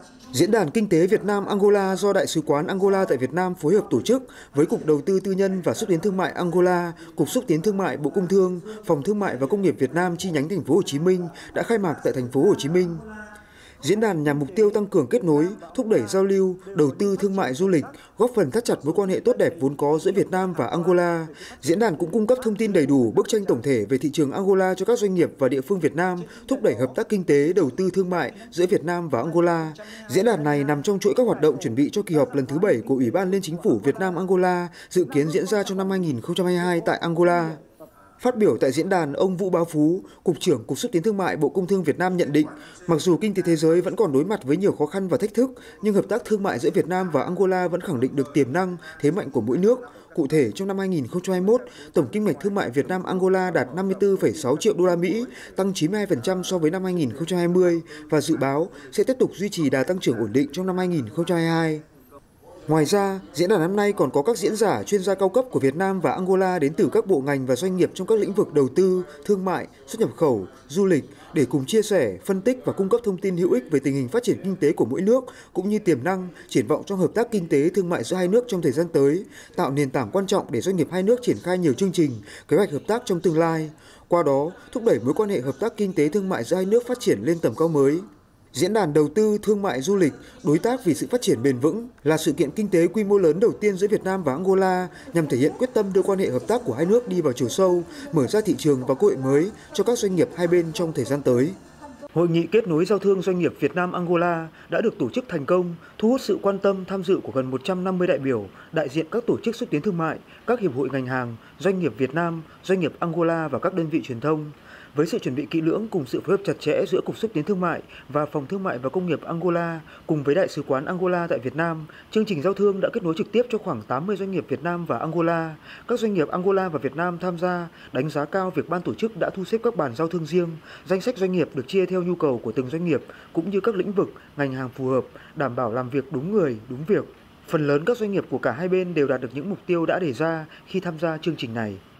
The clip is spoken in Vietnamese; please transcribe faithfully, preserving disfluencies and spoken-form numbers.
Diễn đàn Kinh tế Việt Nam-Angola do Đại sứ quán Angola tại Việt Nam phối hợp tổ chức với Cục Đầu tư Tư nhân và Xúc tiến Thương mại Angola, Cục Xúc tiến Thương mại Bộ Công Thương, Phòng Thương mại và Công nghiệp Việt Nam chi nhánh Thành phố Hồ Chí Minh đã khai mạc tại Thành phố Hồ Chí Minh. Diễn đàn nhằm mục tiêu tăng cường kết nối, thúc đẩy giao lưu, đầu tư thương mại du lịch, góp phần thắt chặt mối quan hệ tốt đẹp vốn có giữa Việt Nam và Angola. Diễn đàn cũng cung cấp thông tin đầy đủ, bức tranh tổng thể về thị trường Angola cho các doanh nghiệp và địa phương Việt Nam, thúc đẩy hợp tác kinh tế, đầu tư thương mại giữa Việt Nam và Angola. Diễn đàn này nằm trong chuỗi các hoạt động chuẩn bị cho kỳ họp lần thứ bảy của Ủy ban Liên Chính phủ Việt Nam Angola, dự kiến diễn ra trong năm hai nghìn không trăm hai mươi hai tại Angola. Phát biểu tại diễn đàn, ông Vũ Bá Phú, Cục trưởng Cục Xúc tiến Thương mại Bộ Công Thương Việt Nam nhận định, mặc dù kinh tế thế giới vẫn còn đối mặt với nhiều khó khăn và thách thức, nhưng hợp tác thương mại giữa Việt Nam và Angola vẫn khẳng định được tiềm năng, thế mạnh của mỗi nước. Cụ thể, trong năm hai nghìn không trăm hai mươi mốt, tổng kim ngạch thương mại Việt Nam Angola đạt năm mươi tư phẩy sáu triệu đô la Mỹ, tăng chín mươi hai phần trăm so với năm hai nghìn không trăm hai mươi và dự báo sẽ tiếp tục duy trì đà tăng trưởng ổn định trong năm hai nghìn không trăm hai mươi hai. Ngoài ra, diễn đàn năm nay còn có các diễn giả chuyên gia cao cấp của Việt Nam và Angola đến từ các bộ ngành và doanh nghiệp trong các lĩnh vực đầu tư, thương mại, xuất nhập khẩu, du lịch để cùng chia sẻ, phân tích và cung cấp thông tin hữu ích về tình hình phát triển kinh tế của mỗi nước cũng như tiềm năng, triển vọng trong hợp tác kinh tế thương mại giữa hai nước trong thời gian tới, tạo nền tảng quan trọng để doanh nghiệp hai nước triển khai nhiều chương trình, kế hoạch hợp tác trong tương lai. Qua đó, thúc đẩy mối quan hệ hợp tác kinh tế thương mại giữa hai nước phát triển lên tầm cao mới. Diễn đàn đầu tư, thương mại, du lịch, đối tác vì sự phát triển bền vững là sự kiện kinh tế quy mô lớn đầu tiên giữa Việt Nam và Angola nhằm thể hiện quyết tâm đưa quan hệ hợp tác của hai nước đi vào chiều sâu, mở ra thị trường và cơ hội mới cho các doanh nghiệp hai bên trong thời gian tới. Hội nghị kết nối giao thương doanh nghiệp Việt Nam-Angola đã được tổ chức thành công, thu hút sự quan tâm tham dự của gần một trăm năm mươi đại biểu, đại diện các tổ chức xúc tiến thương mại, các hiệp hội ngành hàng, doanh nghiệp Việt Nam, doanh nghiệp Angola và các đơn vị truyền thông. Với sự chuẩn bị kỹ lưỡng cùng sự phối hợp chặt chẽ giữa Cục Xúc tiến Thương mại và Phòng Thương mại và Công nghiệp Angola cùng với Đại sứ quán Angola tại Việt Nam, chương trình giao thương đã kết nối trực tiếp cho khoảng tám mươi doanh nghiệp Việt Nam và Angola. Các doanh nghiệp Angola và Việt Nam tham gia, đánh giá cao việc ban tổ chức đã thu xếp các bàn giao thương riêng, danh sách doanh nghiệp được chia theo nhu cầu của từng doanh nghiệp cũng như các lĩnh vực, ngành hàng phù hợp, đảm bảo làm việc đúng người, đúng việc. Phần lớn các doanh nghiệp của cả hai bên đều đạt được những mục tiêu đã đề ra khi tham gia chương trình này.